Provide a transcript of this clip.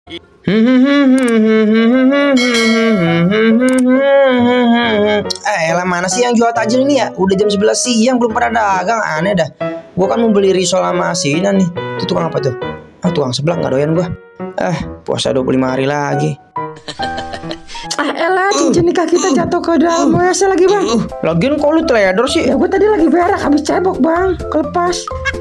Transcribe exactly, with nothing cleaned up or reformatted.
Eh, elah mana sih yang jual takjil ini ya? Udah jam sebelas siang belum pada dagang, aneh dah. Gua kan mau beli risol sama asinan nih. Itu tukang apa tuh? Ah, tukang sebelah nggak doyan gua. Eh, puasa dua puluh lima hari lagi. Ah elah, cincin nikah kita jatuh ke dalam W C lagi bang. Lagian kok lu teledor sih? Ya gue tadi lagi berak habis cebok bang, kelepas.